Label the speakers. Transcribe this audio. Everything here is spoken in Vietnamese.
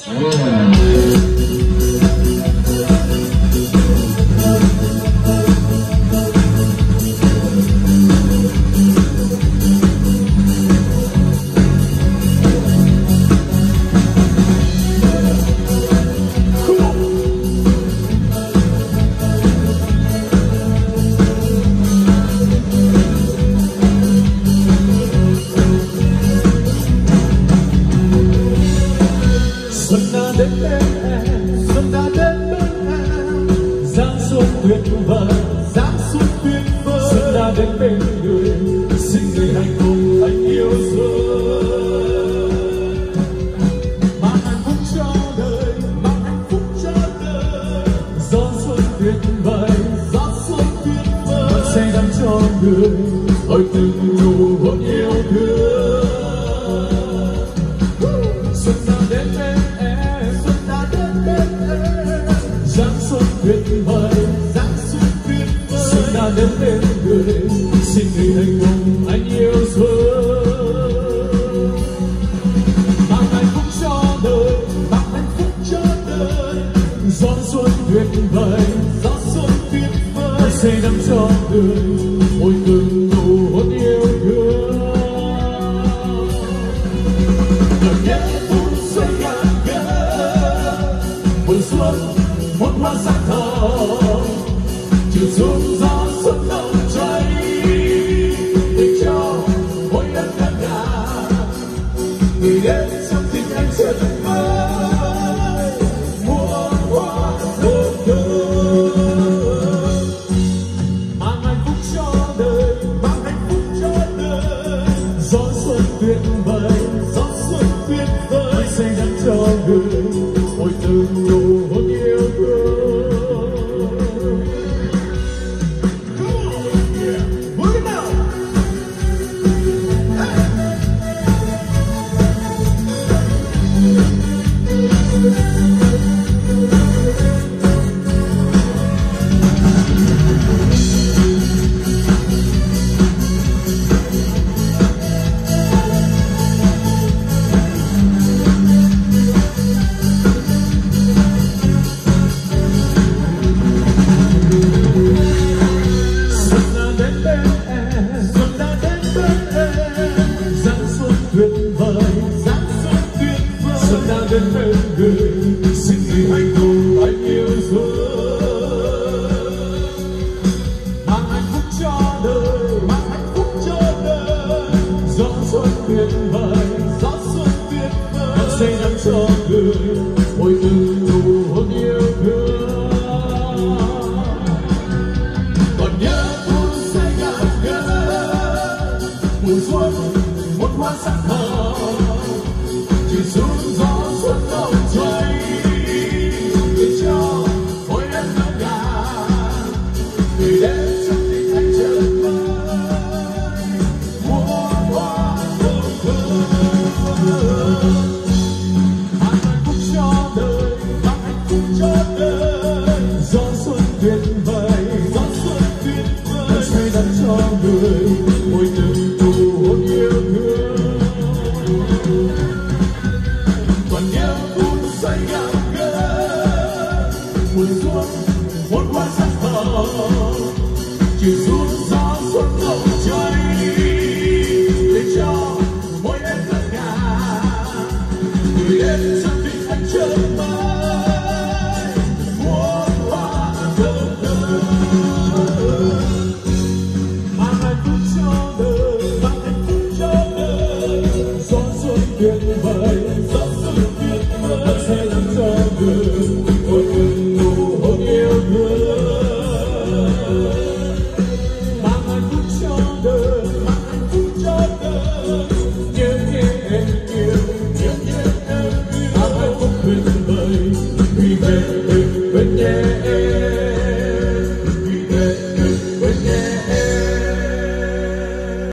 Speaker 1: tuyệt vời, dáng xuân tuyệt vời, xuân đã đến bên người, xin người hạnh phúc anh yêu dấu. Mang hạnh phúc cho đời, mang hạnh phúc cho đời, gió xuân tuyệt vời, gió xuân tuyệt vời, sẽ đắm cho người, ôi từng nụ hôn yêu thương. Xuân đã đến bên em, xuân đã đến bên em, dáng xuân tuyệt vời. Đến bên người, xin người hạnh phúc anh yêu dấu. Mang hạnh phúc cho đời, mang hạnh phúc cho đời, gió xuân tuyệt vời, gió xuân tuyệt vời, sẽ đắm cho người, ôi từng nụ hôn yêu thương. Gần nhớ phút giây ngàn ngỡ, mùa xuân một hoa sắc hồng, chiều xuống gió xuân nồng cháy để cho mỗi đất ngân nga người đến trong tim anh sẽ thật mới mùa hoa thơm thơm. Mang hạnh phúc cho đời, mang hạnh phúc cho đời, gió xuân tuyệt vời, gió xuân tuyệt vời, sẽ đắm cho người, ôi từng nụ hôn yêu thương. Đến bên người, xin người hạnh phúc anh yêu dấu. Mang hạnh phúc cho đời, mang hạnh phúc cho đời, gió xuân tuyệt vời, gió xuân tuyệt vời, sẽ đắm cho người, ôi từng nụ hôn yêu thương. Còn nhớ phút giây ngàn ngỡ, mùa xuân một hoa sắc hồng, chỉ xuống gió xuân nồng cháy để cho mỗi đất ngân nga người đến trong tim anh chợt mới mùa hoa thơm thơm. Mang hạnh phúc cho đời, mang hạnh phúc cho đời, gió xuân tuyệt vời, gió xuân tuyệt vời, sẽ đắm cho người, ôi từng nụ hôn yêu thương. Còn nhớ phút giây ngàn ngỡ, mùa xuân một hoa sắc hồng, chiều xuống gió xuân nồng cháy